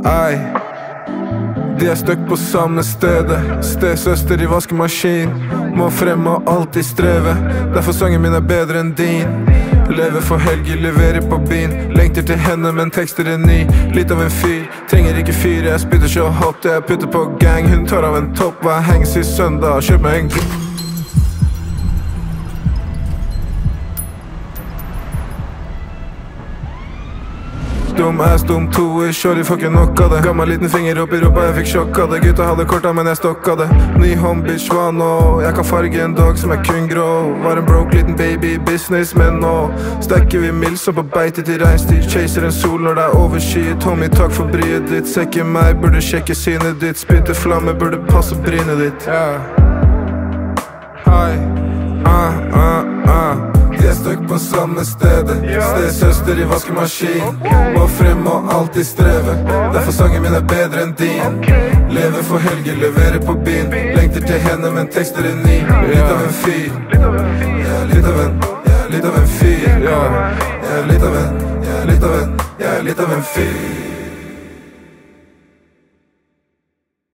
Ei, de støkk på samme stedet. Stesøster i vaskemaskin. Må frem og alltid streve. Derfor sangen min bedre enn din. Lever for helg, leverer på bin. Lengter til henne, men tekster er ny. Litt av en fyr, trenger ikke fyr. Jeg spytter så hot, jeg putter på gang. Hun tar av en topp, hva hengs i søndag. Kjøp meg en dum ass, dum toer, shorty får ikke nok av det. Ga meg liten finger opp i rumpa, jeg fikk sjokk av det. Gutta hadde korta, men jeg stokka det. Ny håndbitch, hva nå? Jeg kan farge en dag som er kun grå. Var en broke liten baby, business, men nå stekker vi milds opp på beite til reinsdyr. Chaser en sol når det er overskyet. Tommy, takk for bryet ditt. Se ikke meg, burde sjekke synet ditt. Spytte flamme, burde passe brynet ditt. Hei, de støkk på samme stedet. Stesøster i vaskemaskin. Må frem og alltid streve. Derfor sangen min bedre enn din. Lever for helger, leverer på bin. Lengter til henne, men tekster er ny. Litt av en fyr. Jeg er litt av en fyr. Jeg er litt av en fyr.